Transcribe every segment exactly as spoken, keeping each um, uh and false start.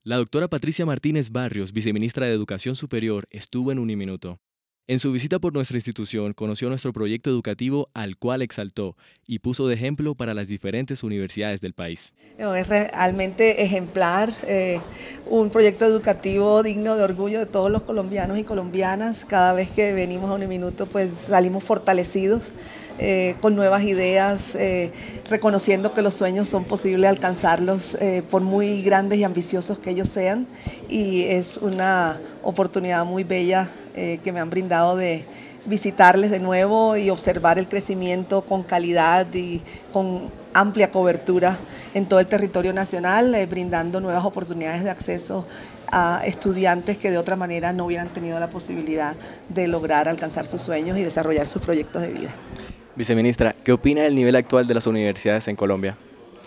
La doctora Patricia Martínez Barrios, viceministra de Educación Superior, estuvo en Uniminuto. En su visita por nuestra institución, conoció nuestro proyecto educativo, al cual exaltó y puso de ejemplo para las diferentes universidades del país. Es realmente ejemplar, eh, un proyecto educativo digno de orgullo de todos los colombianos y colombianas. Cada vez que venimos a Uniminuto, pues salimos fortalecidos, eh, con nuevas ideas, eh, reconociendo que los sueños son posibles alcanzarlos, eh, por muy grandes y ambiciosos que ellos sean. Y es una oportunidad muy bella eh, que me han brindado de visitarles de nuevo y observar el crecimiento con calidad y con amplia cobertura en todo el territorio nacional, eh, brindando nuevas oportunidades de acceso a estudiantes que de otra manera no hubieran tenido la posibilidad de lograr alcanzar sus sueños y desarrollar sus proyectos de vida. Viceministra, ¿qué opina del nivel actual de las universidades en Colombia?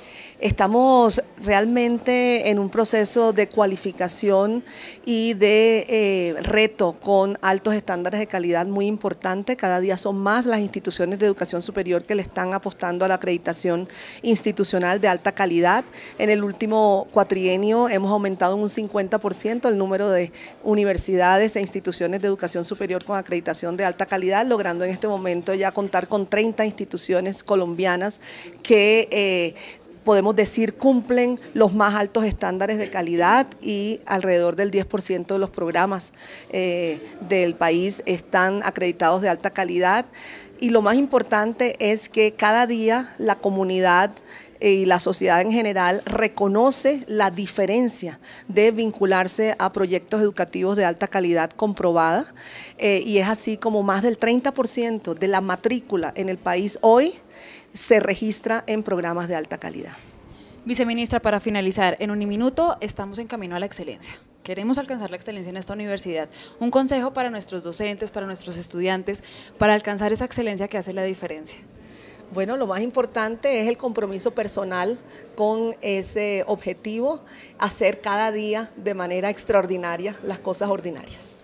Estamos realmente en un proceso de cualificación y de eh, reto con altos estándares de calidad muy importante. Cada día son más las instituciones de educación superior que le están apostando a la acreditación institucional de alta calidad. En el último cuatrienio hemos aumentado en un cincuenta por ciento el número de universidades e instituciones de educación superior con acreditación de alta calidad, logrando en este momento ya contar con treinta instituciones colombianas que eh, podemos decir cumplen los más altos estándares de calidad, y alrededor del diez por ciento de los programas eh, del país están acreditados de alta calidad. Y lo más importante es que cada día la comunidad y la sociedad en general reconoce la diferencia de vincularse a proyectos educativos de alta calidad comprobada, eh, y es así como más del treinta por ciento de la matrícula en el país hoy se registra en programas de alta calidad. Viceministra, para finalizar, en Uniminuto estamos en camino a la excelencia. Queremos alcanzar la excelencia en esta universidad. Un consejo para nuestros docentes, para nuestros estudiantes, para alcanzar esa excelencia que hace la diferencia. Bueno, lo más importante es el compromiso personal con ese objetivo, hacer cada día de manera extraordinaria las cosas ordinarias.